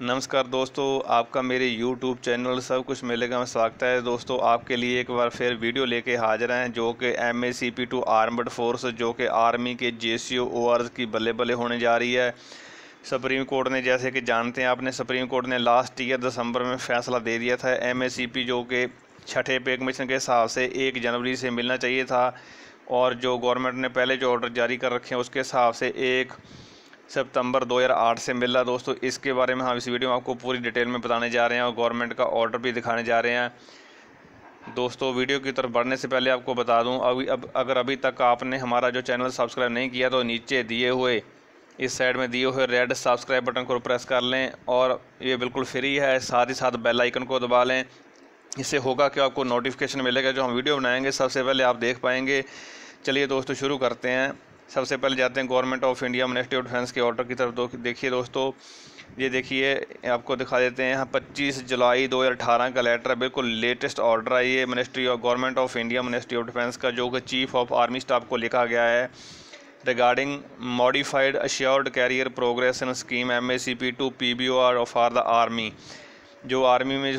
नमस्कार दोस्तों, आपका मेरे YouTube चैनल सब कुछ मिलेगा में स्वागत है। दोस्तों आपके लिए एक बार फिर वीडियो लेके हाजिर हैं जो कि MACP टू आर्मड फोर्स जो कि आर्मी के JCO ORs की बल्ले बल्ले होने जा रही है। सुप्रीम कोर्ट ने, जैसे कि जानते हैं आपने, सुप्रीम कोर्ट ने लास्ट ईयर दिसंबर में फ़ैसला दे दिया था। MACP जो कि छठे पे कमीशन के हिसाब से 1 जनवरी से मिलना चाहिए था, और जो गवर्नमेंट ने पहले जो ऑर्डर जारी कर रखे हैं उसके हिसाब से 1 सितंबर 2008 से मिल रहा। दोस्तों इसके बारे में हम इस वीडियो में आपको पूरी डिटेल में बताने जा रहे हैं और गवर्नमेंट का ऑर्डर भी दिखाने जा रहे हैं। दोस्तों वीडियो की तरफ बढ़ने से पहले आपको बता दूं, अगर अभी तक आपने हमारा जो चैनल सब्सक्राइब नहीं किया तो नीचे दिए हुए इस साइड में दिए हुए रेड सब्सक्राइब बटन को प्रेस कर लें, और ये बिल्कुल फ्री है। साथ ही साथ बेल आइकन को दबा लें। इससे होगा कि आपको नोटिफिकेशन मिलेगा, जो हम वीडियो बनाएंगे सबसे पहले आप देख पाएंगे। चलिए दोस्तों शुरू करते हैं। सबसे पहले जाते हैं government of India ministry of defence के ऑर्डर की तरफ। देखिए दोस्तों, ये देखिए आपको दिखा देते हैं। यहाँ 25 जुलाई 2018 का लेटर है, बिल्कुल लेटेस्ट ऑर्डर है ये ministry of government of India ministry of defence का, जो कि चीफ ऑफ आर्मी स्टाफ को लिखा गया है regarding modified assured career progression scheme MACP to PBOR for the army. जो आर्मी में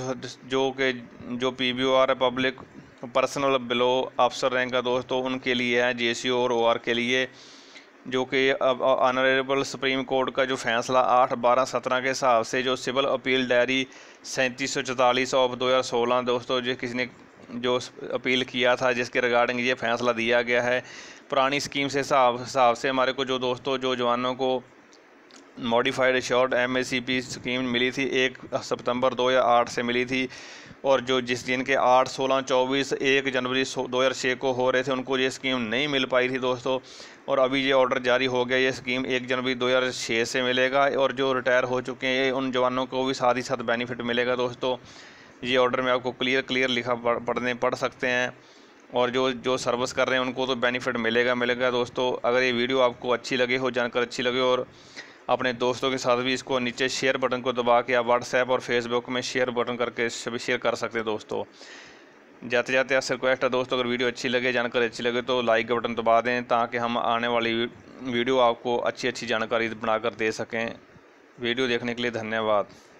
जो PBOR है, पब्लिक पर्सनल बिलो अफसर रैंक का दोस्तों, उनके लिए है, JCO और OR के लिए, जो कि अब ऑनरेबल सुप्रीम कोर्ट का जो फैसला 8/12/17 के हिसाब से जो सिविल अपील डायरी 3744 ऑफ 2016 दोस्तों, जो किसी ने जो अपील किया था जिसके रिगार्डिंग ये फैसला दिया गया है। पुरानी स्कीम से हिसाब से हमारे को जो दोस्तों जो जवानों को मॉडिफाइड अश्योर्ड MACP स्कीम मिली थी 1 सितंबर 2008 से मिली थी, और जो जिनके 8, 16, 24, 1 जनवरी 2006 को हो रहे थे उनको ये स्कीम नहीं मिल पाई थी दोस्तों। और अभी ये ऑर्डर जारी हो गया, ये स्कीम 1 जनवरी 2006 से मिलेगा, और जो रिटायर हो चुके हैं उन जवानों को भी साथ ही साथ बेनिफिट मिलेगा दोस्तों। ये ऑर्डर में आपको क्लियर लिखा पढ़ सकते हैं, और जो सर्विस कर रहे हैं उनको तो बेनिफिट मिलेगा दोस्तों। अगर ये वीडियो आपको अच्छी लगे हो, जानकर अच्छी लगे, और अपने दोस्तों के साथ भी इसको नीचे शेयर बटन को दबा के आप व्हाट्सएप और फेसबुक में शेयर बटन करके सभी शेयर कर सकते हैं दोस्तों। जाते जाते आपसे रिक्वेस्ट है दोस्तों, अगर वीडियो अच्छी लगे, जानकारी अच्छी लगे तो लाइक का बटन दबा दें, ताकि हम आने वाली वीडियो आपको अच्छी जानकारी बनाकर दे सकें। वीडियो देखने के लिए धन्यवाद।